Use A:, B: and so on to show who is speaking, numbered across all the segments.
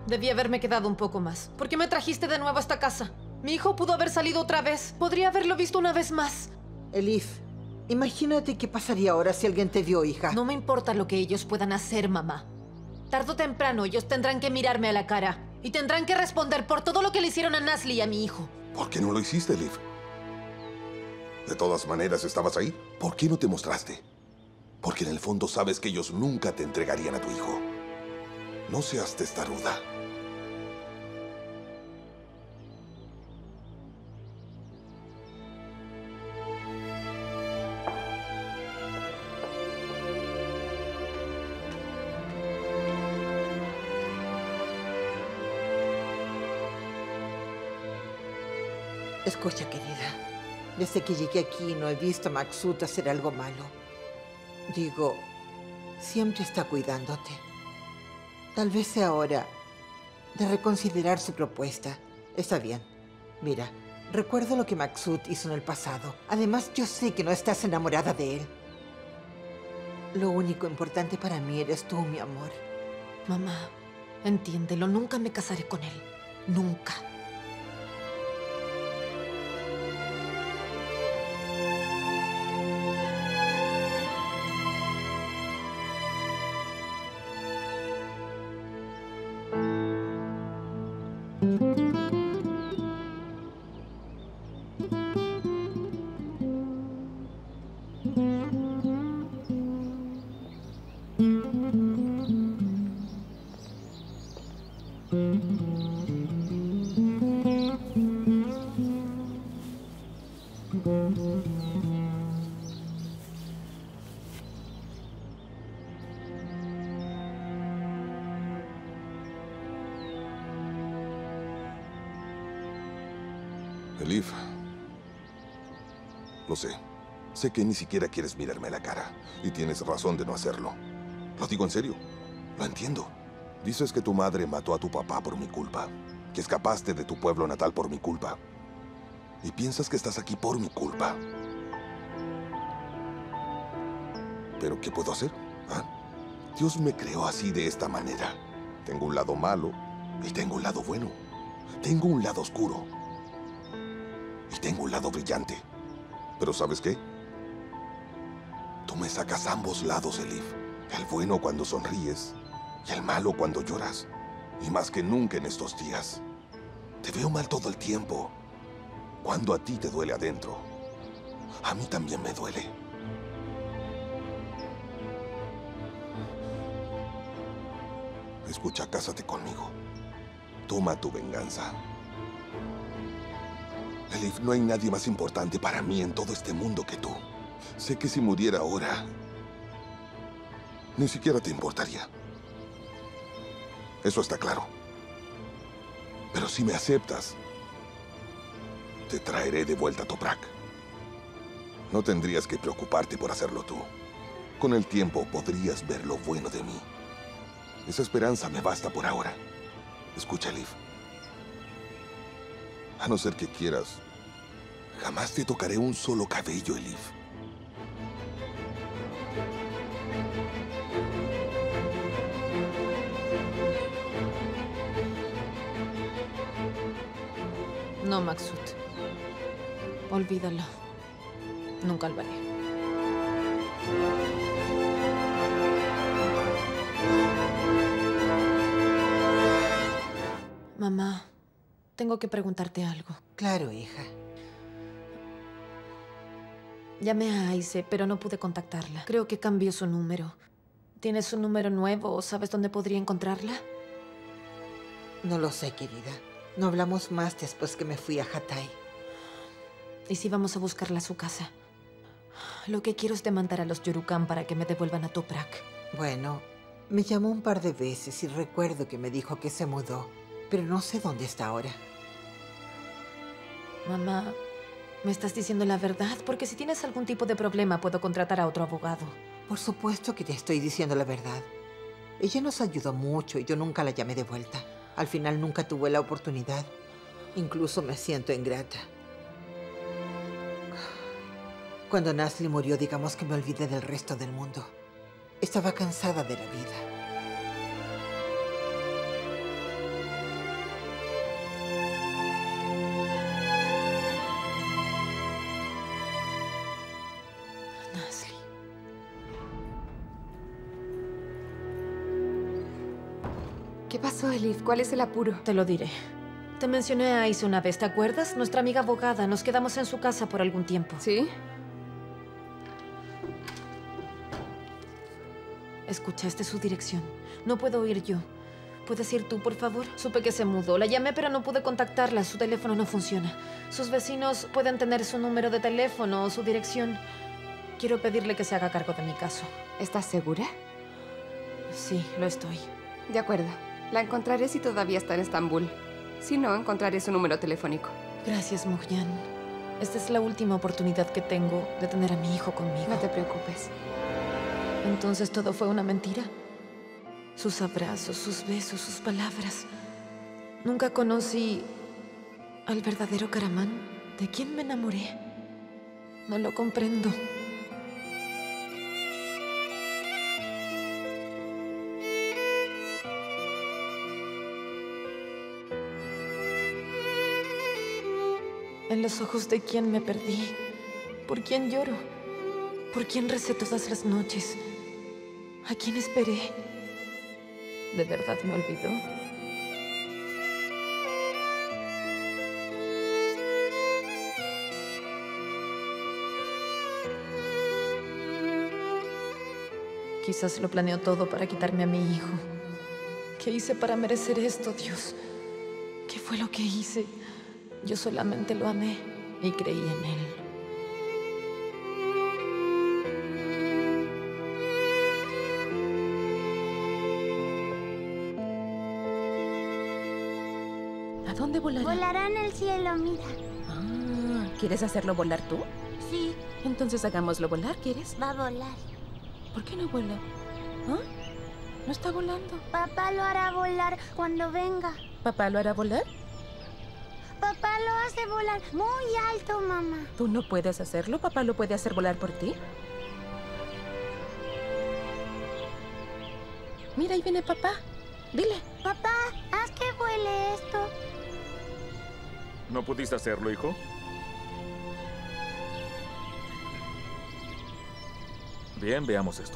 A: Debí haberme quedado un poco más. ¿Por qué me trajiste de nuevo a esta casa? Mi hijo pudo haber salido otra vez. Podría haberlo visto una vez más.
B: Elif, imagínate qué pasaría ahora si alguien te vio, hija.
A: No me importa lo que ellos puedan hacer, mamá. Tarde o temprano ellos tendrán que mirarme a la cara. Y tendrán que responder por todo lo que le hicieron a Nasli y a mi hijo.
C: ¿Por qué no lo hiciste, Elif? De todas maneras, ¿estabas ahí? ¿Por qué no te mostraste? Porque en el fondo sabes que ellos nunca te entregarían a tu hijo. No seas testaruda.
B: Escucha, querida. Desde que llegué aquí no he visto a Maksut hacer algo malo. Digo, siempre está cuidándote. Tal vez sea hora de reconsiderar su propuesta. Está bien. Mira, recuerdo lo que Maksut hizo en el pasado. Además, yo sé que no estás enamorada de él. Lo único importante para mí eres tú, mi amor.
A: Mamá, entiéndelo. Nunca me casaré con él. Nunca.
C: Elif, lo sé. Sé que ni siquiera quieres mirarme a la cara. Y tienes razón de no hacerlo. Lo digo en serio. Lo entiendo. Dices que tu madre mató a tu papá por mi culpa. Que escapaste de tu pueblo natal por mi culpa. Y piensas que estás aquí por mi culpa. ¿Pero qué puedo hacer? ¿Ah? Dios me creó así, de esta manera. Tengo un lado malo y tengo un lado bueno. Tengo un lado oscuro. Y tengo un lado brillante. Pero ¿sabes qué? Tú me sacas ambos lados, Elif. El bueno cuando sonríes y el malo cuando lloras. Y más que nunca en estos días. Te veo mal todo el tiempo. Cuando a ti te duele adentro, a mí también me duele. Escucha, cásate conmigo. Toma tu venganza. Elif, no hay nadie más importante para mí en todo este mundo que tú. Sé que si muriera ahora, ni siquiera te importaría. Eso está claro. Pero si me aceptas, te traeré de vuelta a Toprak. No tendrías que preocuparte por hacerlo tú. Con el tiempo podrías ver lo bueno de mí. Esa esperanza me basta por ahora. Escucha, Elif. A no ser que quieras, jamás te tocaré un solo cabello, Elif.
A: No, Maksut. Olvídalo. Nunca lo haré. Mamá, tengo que preguntarte algo.
B: Claro, hija.
A: Llamé a Aise, pero no pude contactarla. Creo que cambió su número. ¿Tienes un número nuevo o sabes dónde podría encontrarla?
B: No lo sé, querida. No hablamos más después que me fui a Hatay.
A: ¿Y si vamos a buscarla a su casa? Lo que quiero es demandar a los Yorukan para que me devuelvan a Toprak.
B: Bueno, me llamó un par de veces y recuerdo que me dijo que se mudó. Pero no sé dónde está ahora.
A: Mamá, ¿me estás diciendo la verdad? Porque si tienes algún tipo de problema, puedo contratar a otro abogado.
B: Por supuesto que te estoy diciendo la verdad. Ella nos ayudó mucho y yo nunca la llamé de vuelta. Al final nunca tuve la oportunidad. Incluso me siento ingrata. Cuando Nasli murió, digamos que me olvidé del resto del mundo. Estaba cansada de la vida.
D: ¿Qué pasó, Elif? ¿Cuál es el apuro?
A: Te lo diré. Te mencioné a Ice una vez, ¿te acuerdas? Nuestra amiga abogada. Nos quedamos en su casa por algún tiempo.
D: ¿Sí?
A: Escucha, esta es su dirección. No puedo ir yo. ¿Puedes ir tú, por favor? Supe que se mudó. La llamé, pero no pude contactarla. Su teléfono no funciona. Sus vecinos pueden tener su número de teléfono o su dirección. Quiero pedirle que se haga cargo de mi caso.
D: ¿Estás segura?
A: Sí, lo estoy.
D: De acuerdo. La encontraré si todavía está en Estambul. Si no, encontraré su número telefónico.
A: Gracias, Mugyan. Esta es la última oportunidad que tengo de tener a mi hijo conmigo.
D: No te preocupes.
A: ¿Entonces todo fue una mentira? Sus abrazos, sus besos, sus palabras. Nunca conocí al verdadero Karaman. ¿De quién me enamoré? No lo comprendo. En los ojos de quién me perdí. ¿Por quién lloro? ¿Por quién recé todas las noches? ¿A quién esperé? ¿De verdad me olvidó? Quizás lo planeó todo para quitarme a mi hijo. ¿Qué hice para merecer esto, Dios? ¿Qué fue lo que hice? Yo solamente lo amé y creí en él.
E: ¿A dónde volará?
F: Volará en el cielo, mira.
E: Ah, ¿quieres hacerlo volar tú?
F: Sí,
E: Entonces hagámoslo volar, ¿quieres?
F: va a volar.
E: ¿Por qué no vuela? ¿Ah? No está volando.
F: Papá lo hará volar cuando venga.
E: ¿Papá lo hará volar?
F: Papá lo hace volar muy alto, mamá.
E: ¿Tú no puedes hacerlo? ¿Papá lo puede hacer volar por ti? Mira, ahí viene papá. Dile.
F: Papá, haz que vuele esto.
G: ¿No pudiste hacerlo, hijo? Bien, veamos esto.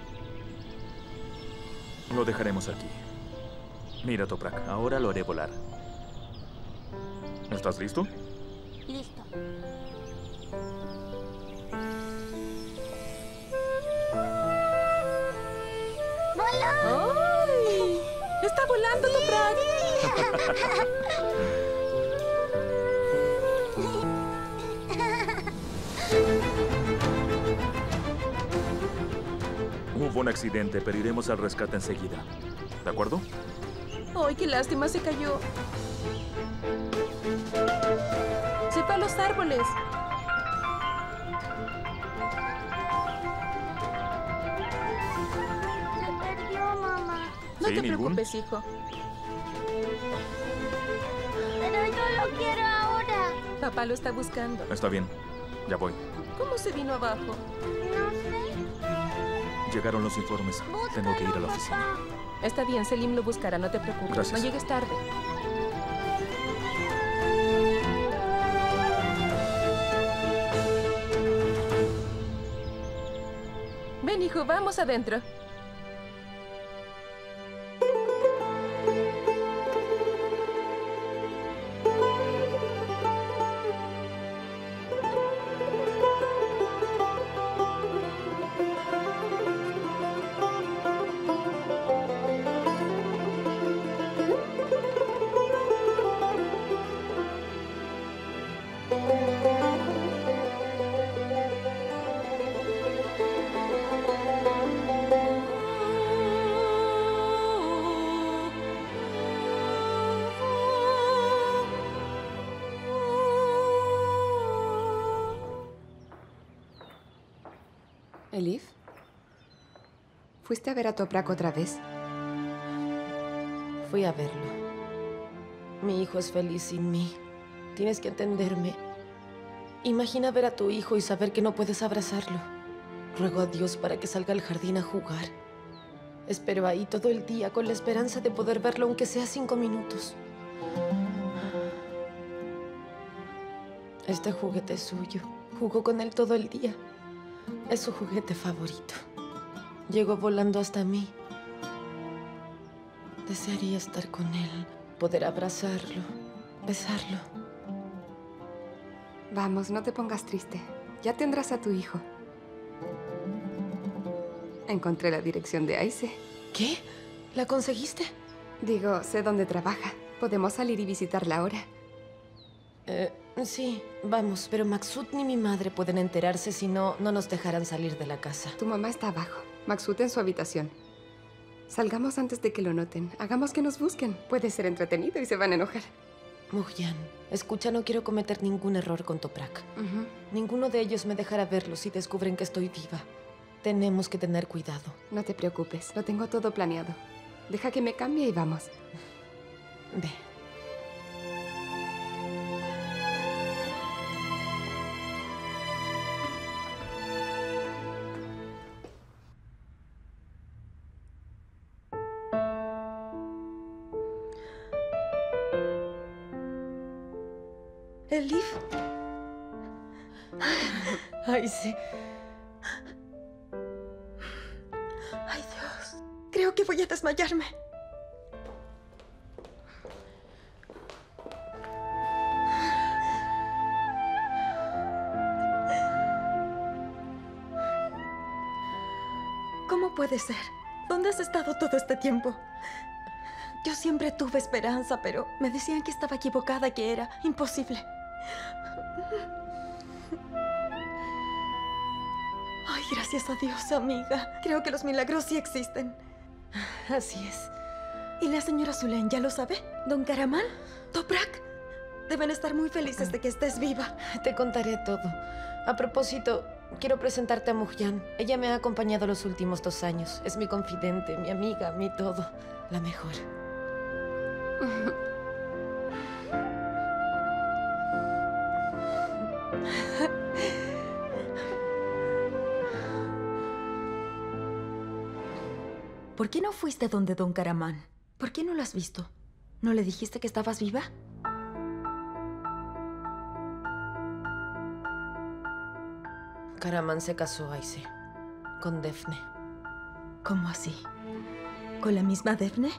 G: Lo dejaremos aquí. Mira, Toprak, ahora lo haré volar. ¿Estás listo?
F: Listo. ¡Voló!
E: ¡Ay! ¡Está volando, Toprak!
G: Hubo un accidente, pero iremos al rescate enseguida. ¿De acuerdo?
E: ¡Ay, qué lástima! Se cayó. Se fue a los árboles.
F: Se perdió, mamá.
E: No
G: Sí,
E: te
G: ningún.
E: preocupes, hijo.
F: Pero yo lo quiero ahora.
E: Papá lo está buscando.
G: Está bien. Ya voy.
E: ¿Cómo se vino abajo?
F: No sé.
G: Llegaron los informes. Tengo que ir a la oficina.
F: Papá.
E: Está bien, Selim lo buscará, no te preocupes.
G: Gracias.
E: No llegues tarde. Ven, hijo, vamos adentro.
D: Elif, ¿fuiste a ver a Toprak otra vez?
A: Fui a verlo. Mi hijo es feliz sin mí. Tienes que entenderme. Imagina ver a tu hijo y saber que no puedes abrazarlo. Ruego a Dios para que salga al jardín a jugar. Espero ahí todo el día con la esperanza de poder verlo aunque sea 5 minutos. Este juguete es suyo. Jugó con él todo el día. Es su juguete favorito. Llegó volando hasta mí. Desearía estar con él, poder abrazarlo, besarlo.
D: Vamos, no te pongas triste. Ya tendrás a tu hijo. Encontré la dirección de Aise.
A: ¿Qué? ¿La conseguiste?
D: Digo, sé dónde trabaja. Podemos salir y visitarla ahora.
A: Sí, vamos, pero Maksud ni mi madre pueden enterarse, si no, no nos dejarán salir de la casa.
D: Tu mamá está abajo. Maksud en su habitación. Salgamos antes de que lo noten. Hagamos que nos busquen. Puede ser entretenido y se van a enojar.
A: Mujyan, escucha, no quiero cometer ningún error con Toprak. Ninguno de ellos me dejará verlo si descubren que estoy viva. Tenemos que tener cuidado.
D: No te preocupes, lo tengo todo planeado. Deja que me cambie y vamos.
A: Ve.
E: Elif.
A: Ay, sí.
E: Ay, Dios. Creo que voy a desmayarme. ¿Cómo puede ser? ¿Dónde has estado todo este tiempo? Yo siempre tuve esperanza, pero me decían que estaba equivocada, que era imposible. Ay, gracias a Dios, amiga. Creo que los milagros sí existen.
A: Así es.
E: ¿Y la señora Zulen ya lo sabe? ¿Don Karaman? ¿Toprak? Deben estar muy felices de que estés viva.
A: Te contaré todo. A propósito, quiero presentarte a Mujyan. Ella me ha acompañado los últimos 2 años. Es mi confidente, mi amiga, mi todo. La mejor.
E: ¿Por qué no fuiste donde Don Karaman? ¿Por qué no lo has visto? ¿No le dijiste que estabas viva?
A: Karaman se casó, Aise, con Defne.
E: ¿Cómo así? ¿Con la misma Defne?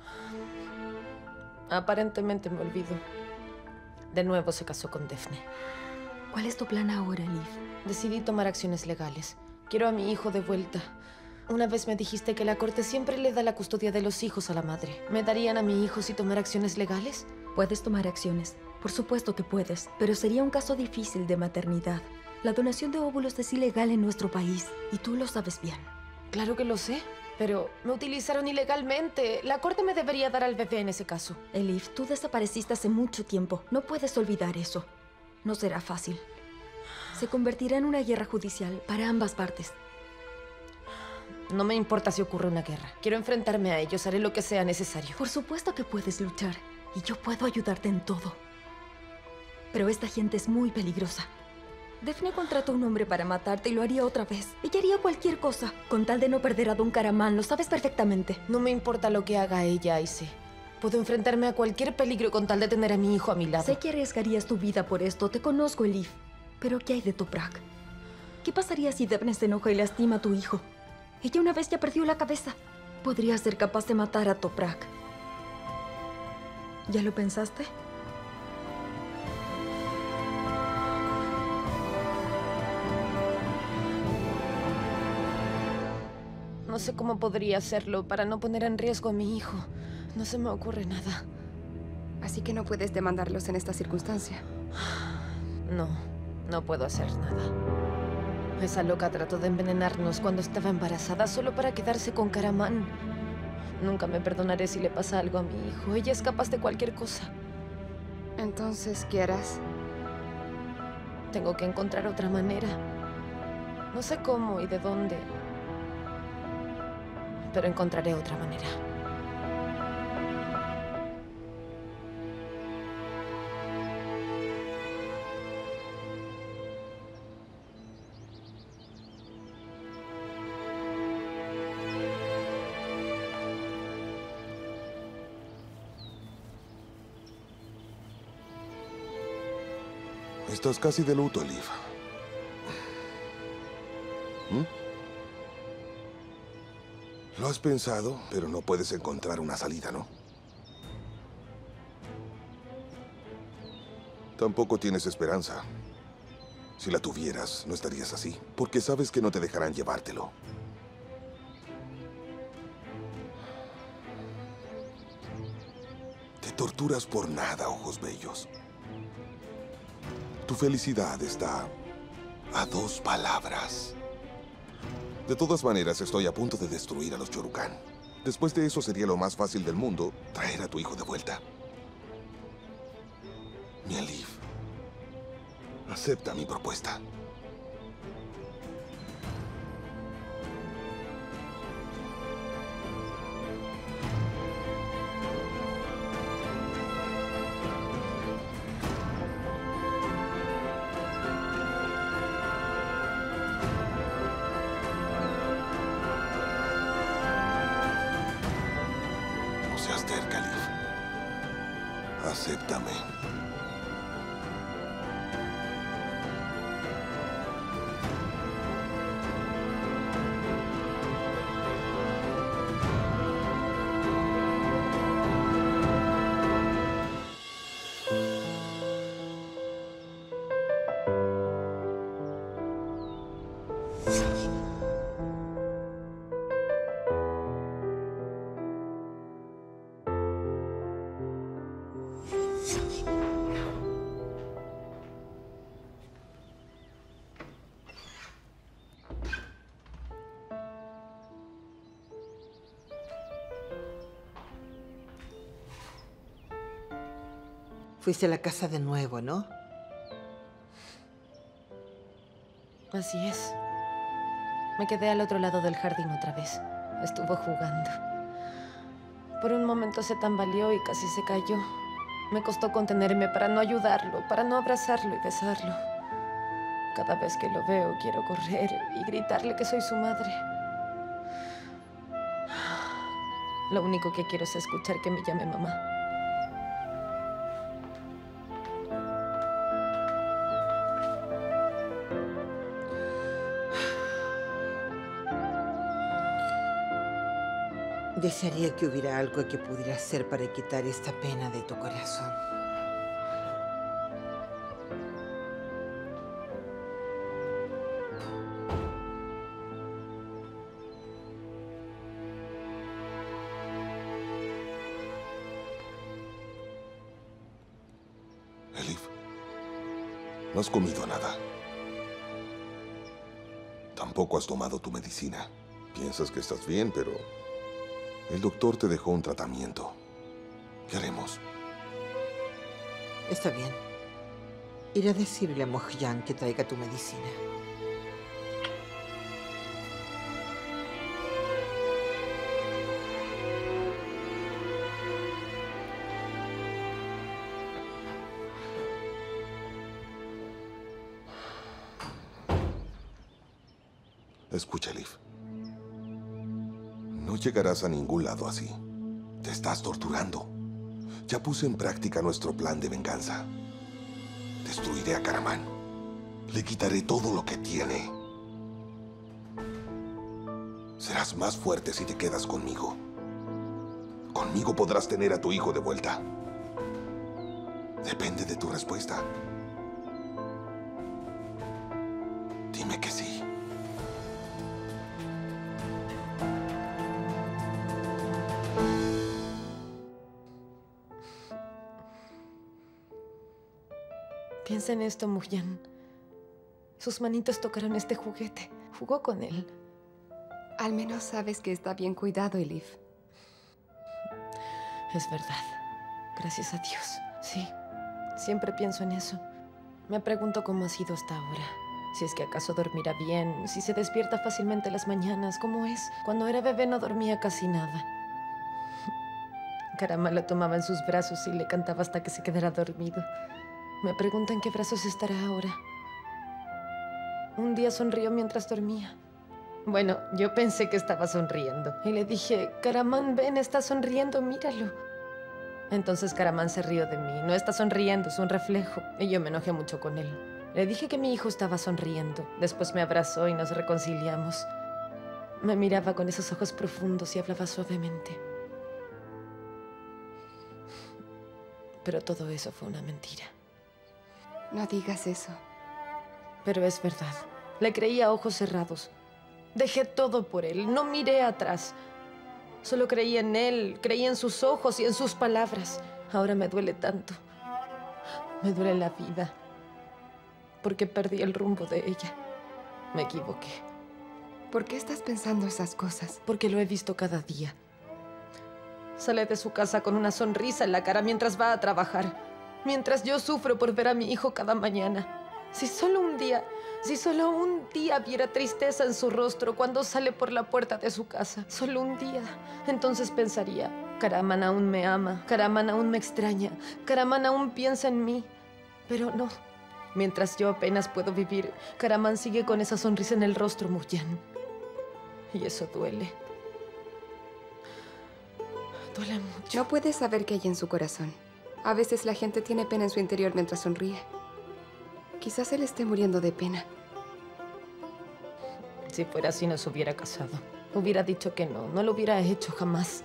A: Aparentemente me olvidó. De nuevo se casó con Defne.
E: ¿Cuál es tu plan ahora, Elif?
A: Decidí tomar acciones legales. Quiero a mi hijo de vuelta. Una vez me dijiste que la corte siempre le da la custodia de los hijos a la madre. ¿Me darían a mi hijo si tomara acciones legales?
E: Puedes tomar acciones. Por supuesto que puedes, pero sería un caso difícil de maternidad. La donación de óvulos es ilegal en nuestro país, y tú lo sabes bien.
A: Claro que lo sé, pero me utilizaron ilegalmente. La corte me debería dar al bebé en ese caso.
E: Elif, tú desapareciste hace mucho tiempo. No puedes olvidar eso. No será fácil. Se convertirá en una guerra judicial para ambas partes.
A: No me importa si ocurre una guerra. Quiero enfrentarme a ellos. Haré lo que sea necesario.
E: Por supuesto que puedes luchar, y yo puedo ayudarte en todo. Pero esta gente es muy peligrosa. Defne contrató a un hombre para matarte y lo haría otra vez. Ella haría cualquier cosa, con tal de no perder a Don Karaman. Lo sabes perfectamente.
A: No me importa lo que haga ella, Aise. Puedo enfrentarme a cualquier peligro con tal de tener a mi hijo a mi lado.
E: Sé que arriesgarías tu vida por esto. Te conozco, Elif. Pero ¿qué hay de Toprak? ¿Qué pasaría si Defne se enoja y lastima a tu hijo? Ella una vez ya perdió la cabeza. Podría ser capaz de matar a Toprak. ¿Ya lo pensaste?
A: No sé cómo podría hacerlo para no poner en riesgo a mi hijo. No se me ocurre nada.
D: Así que no puedes demandarlos en esta circunstancia.
A: No, no puedo hacer nada. Esa loca trató de envenenarnos cuando estaba embarazada solo para quedarse con Karaman. Nunca me perdonaré si le pasa algo a mi hijo. Ella es capaz de cualquier cosa.
D: Entonces, ¿qué harás?
A: Tengo que encontrar otra manera. No sé cómo y de dónde, pero encontraré otra manera.
C: Estás casi de luto, Elif. Lo has pensado, pero no puedes encontrar una salida, ¿no? Tampoco tienes esperanza. Si la tuvieras, no estarías así, porque sabes que no te dejarán llevártelo. Te torturas por nada, ojos bellos. Tu felicidad está a 2 palabras. De todas maneras, estoy a punto de destruir a los Chorucán. Después de eso sería lo más fácil del mundo traer a tu hijo de vuelta. Mi Elif, acepta mi propuesta. No seas terca, Elif. Acéptame.
B: Fuiste a la casa de nuevo, ¿no?
A: Así es. Me quedé al otro lado del jardín otra vez. Estuvo jugando. Por un momento se tambaleó y casi se cayó. Me costó contenerme para no ayudarlo, para no abrazarlo y besarlo. Cada vez que lo veo, quiero correr y gritarle que soy su madre. Lo único que quiero es escuchar que me llame mamá.
B: Desearía que hubiera algo que pudiera hacer para quitar esta pena de tu corazón.
C: Elif, no has comido nada. Tampoco has tomado tu medicina. Piensas que estás bien, pero el doctor te dejó un tratamiento. ¿Qué haremos?
B: Está bien. Iré a decirle a Mojyan que traiga tu medicina.
C: Escucha, Elif. No llegarás a ningún lado así. Te estás torturando. Ya puse en práctica nuestro plan de venganza. Destruiré a Karaman. Le quitaré todo lo que tiene. Serás más fuerte si te quedas conmigo. Conmigo podrás tener a tu hijo de vuelta. Depende de tu respuesta. Dime que sí.
A: Piensa en esto, Mujyan. Sus manitos tocaron este juguete. Jugó con él.
D: Al menos sabes que está bien cuidado, Elif.
A: Es verdad. Gracias a Dios. Sí. Siempre pienso en eso. Me pregunto cómo ha sido hasta ahora. Si es que acaso dormirá bien, si se despierta fácilmente las mañanas, ¿cómo es? Cuando era bebé no dormía casi nada. Karaman lo tomaba en sus brazos y le cantaba hasta que se quedara dormido. Me pregunto en qué brazos estará ahora. Un día sonrió mientras dormía. Bueno, yo pensé que estaba sonriendo. Y le dije, Karaman, ven, está sonriendo, míralo. Entonces Karaman se rió de mí. No está sonriendo, es un reflejo. Y yo me enojé mucho con él. Le dije que mi hijo estaba sonriendo. Después me abrazó y nos reconciliamos. Me miraba con esos ojos profundos y hablaba suavemente. Pero todo eso fue una mentira.
D: No digas eso.
A: Pero es verdad. Le creí a ojos cerrados. Dejé todo por él. No miré atrás. Solo creí en él, creí en sus ojos y en sus palabras. Ahora me duele tanto. Me duele la vida. Porque perdí el rumbo de ella. Me equivoqué.
D: ¿Por qué estás pensando esas cosas?
A: Porque lo he visto cada día. Sale de su casa con una sonrisa en la cara mientras va a trabajar. Mientras yo sufro por ver a mi hijo cada mañana. Si solo un día viera tristeza en su rostro cuando sale por la puerta de su casa. Solo un día. Entonces pensaría, Karaman aún me ama, Karaman aún me extraña, Karaman aún piensa en mí. Pero no. Mientras yo apenas puedo vivir, Karaman sigue con esa sonrisa en el rostro, Muyán. Y eso duele. Duele mucho.
D: No puedes saber qué hay en su corazón. A veces la gente tiene pena en su interior mientras sonríe. Quizás él esté muriendo de pena.
A: Si fuera así, no se hubiera casado. Hubiera dicho que no. No lo hubiera hecho jamás.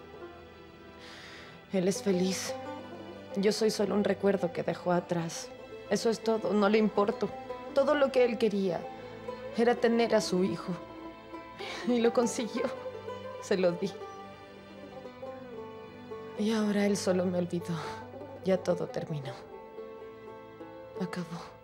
A: Él es feliz. Yo soy solo un recuerdo que dejó atrás. Eso es todo. No le importo. Todo lo que él quería era tener a su hijo. Y lo consiguió. Se lo di. Y ahora él solo me olvidó. Ya todo terminó. Acabó.